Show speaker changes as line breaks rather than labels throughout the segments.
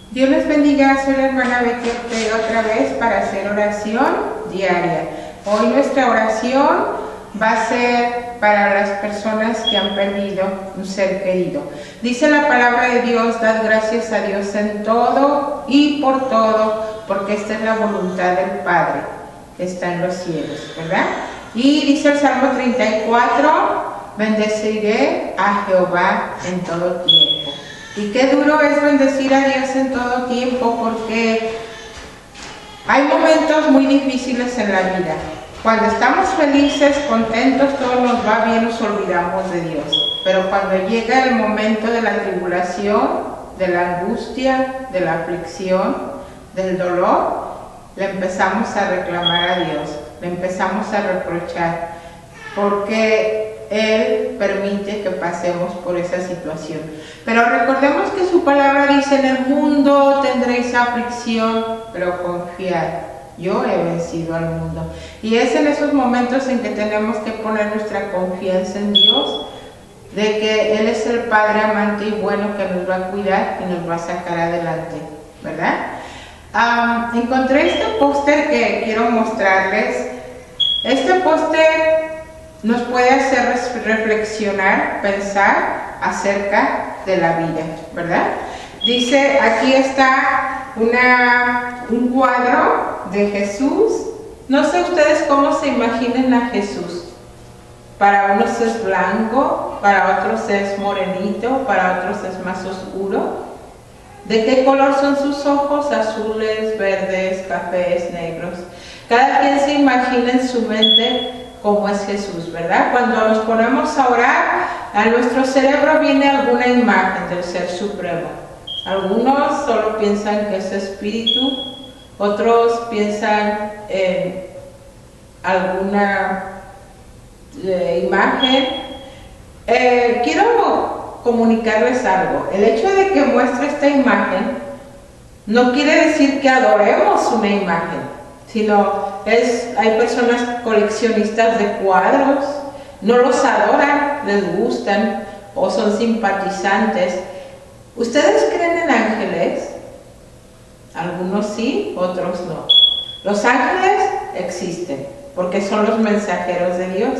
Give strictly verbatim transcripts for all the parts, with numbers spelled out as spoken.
Dios les bendiga, soy la hermana Becky Ortega otra vez para hacer oración diaria. Hoy nuestra oración va a ser para las personas que han perdido un ser querido. Dice la palabra de Dios: dad gracias a Dios en todo y por todo, porque esta es la voluntad del Padre que está en los cielos, ¿verdad? Y dice el Salmo treinta y cuatro: bendeciré a Jehová en todo tiempo. Y qué duro es bendecir a Dios en todo tiempo, porque hay momentos muy difíciles en la vida. Cuando estamos felices, contentos, todo nos va bien, nos olvidamos de Dios. Pero cuando llega el momento de la tribulación, de la angustia, de la aflicción, del dolor, le empezamos a reclamar a Dios, le empezamos a reprochar, porque Él permite que pasemos por esa situación. Pero recordemos que su palabra dice: en el mundo tendréis aflicción, pero confiad, yo he vencido al mundo. Y es en esos momentos en que tenemos que poner nuestra confianza en Dios, de que Él es el Padre amante y bueno, que nos va a cuidar y nos va a sacar adelante, ¿verdad? Um, encontré este póster que quiero mostrarles. Este póster nos puede hacer reflexionar, pensar acerca de la vida, ¿verdad? Dice, aquí está una, un cuadro de Jesús. No sé ustedes cómo se imaginen a Jesús. Para unos es blanco, para otros es morenito, para otros es más oscuro. ¿De qué color son sus ojos? Azules, verdes, cafés, negros. Cada quien se imagina en su mente cómo es Jesús, ¿verdad? Cuando nos ponemos a orar, a nuestro cerebro viene alguna imagen del Ser Supremo. Algunos solo piensan que es espíritu, otros piensan en alguna eh, imagen. Eh, quiero comunicarles algo. El hecho de que muestre esta imagen no quiere decir que adoremos una imagen, sino es, hay personas coleccionistas de cuadros, no los adoran, les gustan o son simpatizantes. ¿Ustedes creen en ángeles? Algunos sí, otros no. Los ángeles existen porque son los mensajeros de Dios.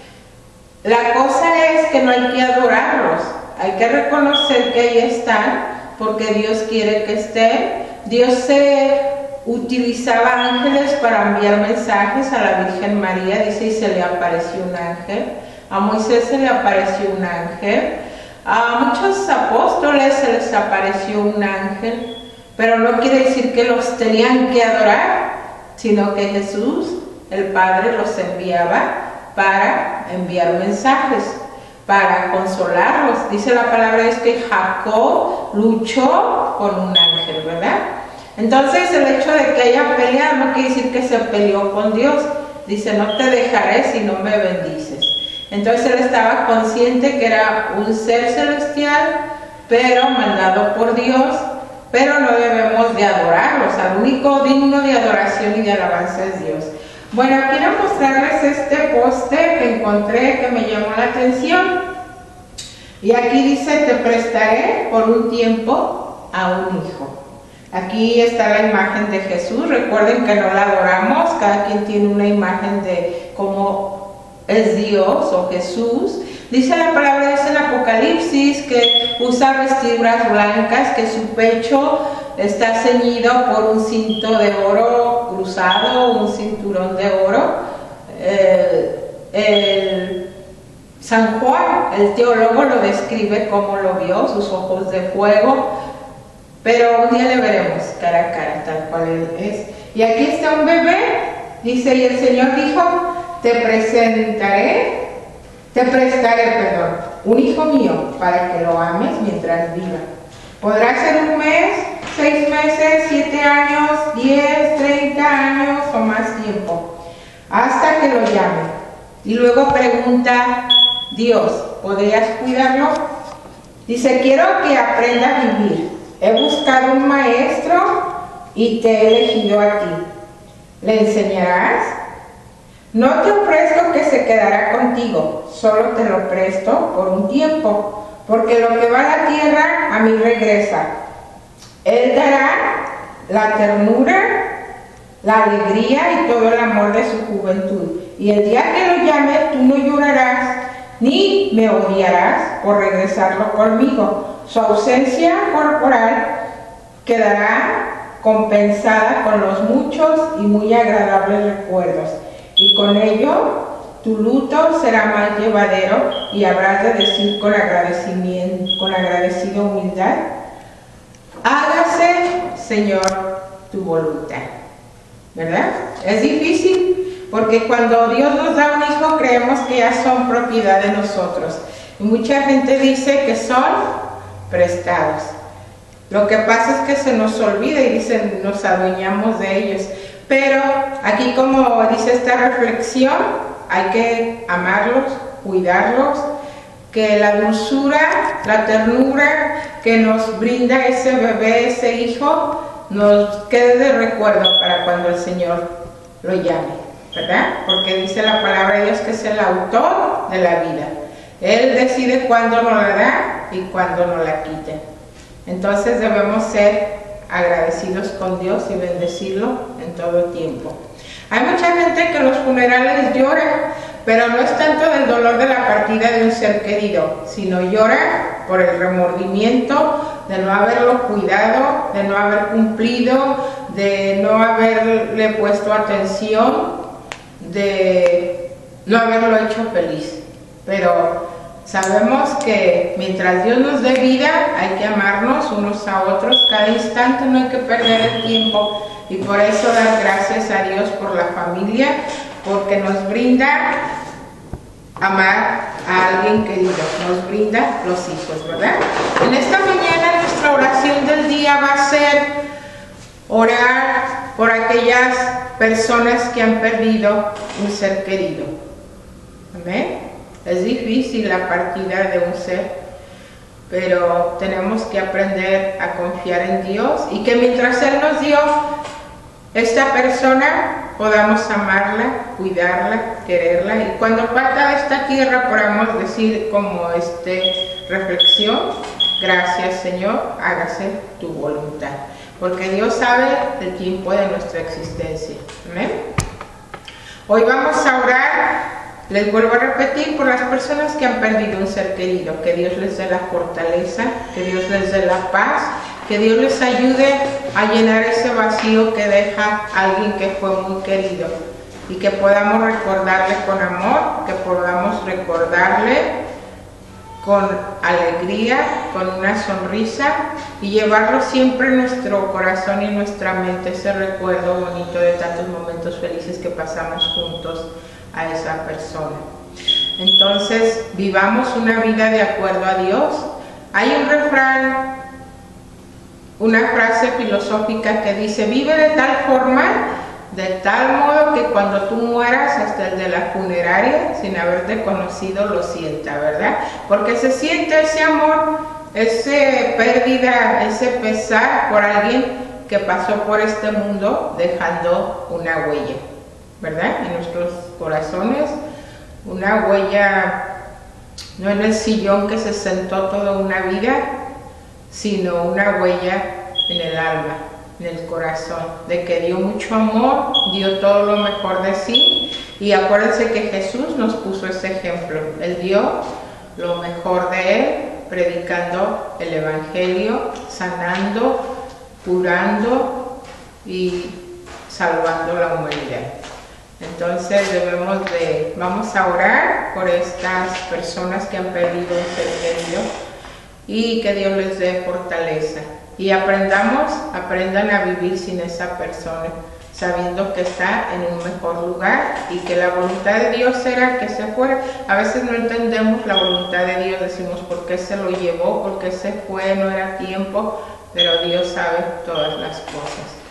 La cosa es que no hay que adorarlos, hay que reconocer que ahí están porque Dios quiere que estén. Dios se utilizaba ángeles para enviar mensajes a la Virgen María, dice, y se le apareció un ángel. A Moisés se le apareció un ángel. A muchos apóstoles se les apareció un ángel, pero no quiere decir que los tenían que adorar, sino que Jesús, el Padre, los enviaba para enviar mensajes, para consolarlos. Dice la palabra es que Jacob luchó con un ángel, ¿verdad? Entonces el hecho de que haya peleado no quiere decir que se peleó con Dios. Dice, no te dejaré si no me bendices. Entonces él estaba consciente que era un ser celestial, pero mandado por Dios, pero no debemos de adorarlos. El único digno de adoración y de alabanza es Dios. Bueno, quiero mostrarles este póster que encontré que me llamó la atención. Y aquí dice, te prestaré por un tiempo a un hijo. Aquí está la imagen de Jesús. Recuerden que no la adoramos, cada quien tiene una imagen de cómo es Dios o Jesús. Dice la palabra, dice en Apocalipsis, que usa vestiduras blancas, que su pecho está ceñido por un cinto de oro cruzado, un cinturón de oro. Eh, el San Juan, el teólogo, lo describe como lo vio, sus ojos de fuego. Pero un día le veremos cara a cara, tal cual él es. Y aquí está un bebé, dice, y el Señor dijo, te presentaré, te prestaré, perdón, un hijo mío, para que lo ames mientras viva. Podrá ser un mes, seis meses, siete años, diez, treinta años o más tiempo, hasta que lo llame. Y luego pregunta, Dios, ¿podrías cuidarlo? Dice, quiero que aprenda a vivir. He buscado un maestro y te he elegido a ti. ¿Le enseñarás? No te ofrezco que se quedará contigo, solo te lo presto por un tiempo, porque lo que va a la tierra a mí regresa. Él dará la ternura, la alegría y todo el amor de su juventud. Y el día que lo llame, tú no llorarás ni me odiarás por regresarlo conmigo. Su ausencia corporal quedará compensada con los muchos y muy agradables recuerdos. Y con ello tu luto será más llevadero y habrás de decir con agradecimiento, con agradecida humildad: hágase, Señor, tu voluntad. ¿Verdad? Es difícil porque cuando Dios nos da un hijo creemos que ya son propiedad de nosotros. Y mucha gente dice que son prestados. Lo que pasa es que se nos olvida y dicen, nos adueñamos de ellos. Pero aquí, como dice esta reflexión, hay que amarlos, cuidarlos, que la dulzura, la ternura que nos brinda ese bebé, ese hijo, nos quede de recuerdo para cuando el Señor lo llame, ¿verdad? Porque dice la palabra de Dios que es el autor de la vida. Él decide cuándo nos la da y cuándo nos la quita. Entonces debemos ser agradecidos con Dios y bendecirlo en todo tiempo. Hay mucha gente que en los funerales llora, pero no es tanto del dolor de la partida de un ser querido, sino llora por el remordimiento de no haberlo cuidado, de no haber cumplido, de no haberle puesto atención, de no haberlo hecho feliz. Pero sabemos que mientras Dios nos dé vida, hay que amarnos unos a otros cada instante, no hay que perder el tiempo. Y por eso dar gracias a Dios por la familia, porque nos brinda amar a alguien querido, nos brinda los hijos, ¿verdad? En esta mañana nuestra oración del día va a ser orar por aquellas personas que han perdido un ser querido. ¿Amén? Es difícil la partida de un ser, pero tenemos que aprender a confiar en Dios y que mientras Él nos dio esta persona, podamos amarla, cuidarla, quererla, y cuando parta de esta tierra podamos decir como este reflexión: gracias, Señor, hágase tu voluntad, porque Dios sabe el tiempo de nuestra existencia. ¿Amén? Hoy vamos a orar, les vuelvo a repetir, por las personas que han perdido un ser querido, que Dios les dé la fortaleza, que Dios les dé la paz, que Dios les ayude a llenar ese vacío que deja alguien que fue muy querido, y que podamos recordarle con amor, que podamos recordarle con alegría, con una sonrisa, y llevarlo siempre en nuestro corazón y en nuestra mente, ese recuerdo bonito de tantos momentos felices que pasamos juntos a esa persona. Entonces, vivamos una vida de acuerdo a Dios. Hay un refrán, una frase filosófica que dice: vive de tal forma, de tal modo que cuando tú mueras, hasta el de la funeraria, sin haberte conocido, lo sienta, ¿verdad? Porque se siente ese amor, esa pérdida, ese pesar por alguien que pasó por este mundo dejando una huella, ¿verdad? En nuestros corazones, una huella, no en el sillón que se sentó toda una vida, sino una huella en el alma, en el corazón, de que dio mucho amor, dio todo lo mejor de sí. Y acuérdense que Jesús nos puso ese ejemplo. Él dio lo mejor de Él, predicando el Evangelio, sanando, curando y salvando la humanidad. Entonces debemos de, vamos a orar por estas personas que han perdido un ser querido, y que Dios les dé fortaleza, y aprendamos, aprendan a vivir sin esa persona, sabiendo que está en un mejor lugar y que la voluntad de Dios era que se fuera. A veces no entendemos la voluntad de Dios, decimos por qué se lo llevó, por qué se fue, no era tiempo, pero Dios sabe todas las cosas.